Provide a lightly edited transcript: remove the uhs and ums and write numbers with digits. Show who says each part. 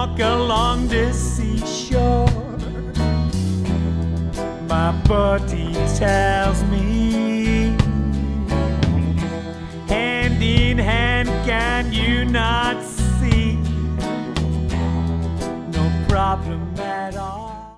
Speaker 1: walk along the seashore. My buddy tells me, hand in hand, can you not see? No problem